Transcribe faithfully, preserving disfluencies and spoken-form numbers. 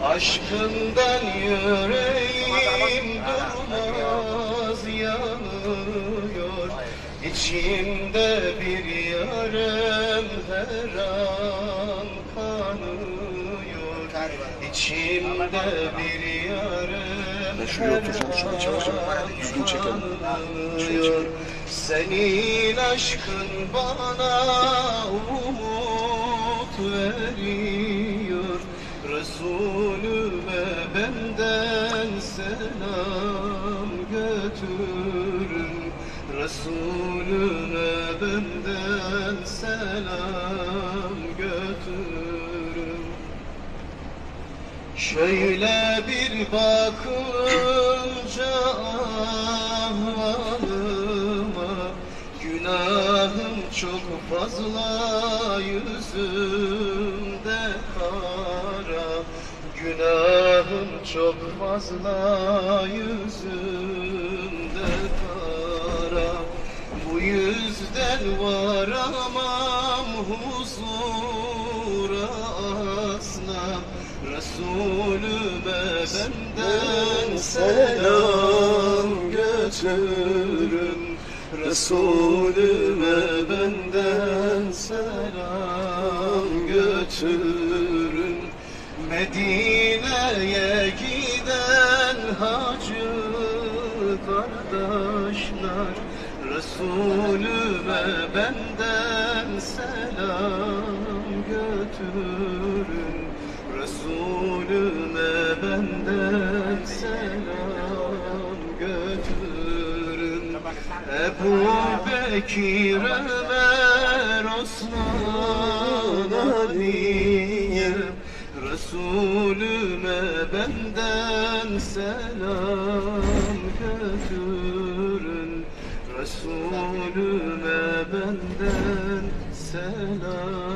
Aşkından yüreğim durmaz yanıyor. İçimde bir yarem her an kanıyor. İçimde bir yarem her an kanıyor. Senin aşkın bana umut veriyor. Resulüme benden selam götürün. Resulüme benden selam götürün. Şöyle bir bakınca ahvalıma, günahım çok fazla yüzümde kara. Günahım çok fazla yüzümde kara. Bu yüzden varamam huzura asla. Resulüme benden selam götürün. Resulüme benden selam götürün. Medine'ye giden hacı kardeşler, Resulüme benden selam götürün. Resulüme benden selam götürün. Ebu Bekir, Ömer, Osman, Ali'ye Resulüme benden selam götürün. Resulüme benden selam